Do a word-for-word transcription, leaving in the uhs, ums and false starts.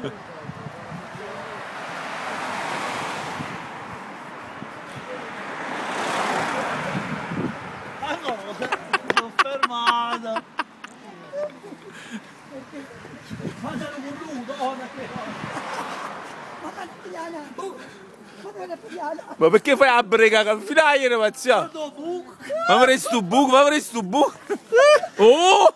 Ah no, sono fermato. Ma sono voluto, oh, Ma perché fai la brega? Fino a ieri, Mazzia! Ma avresti tu buco, ma avresti tu buco! Oh!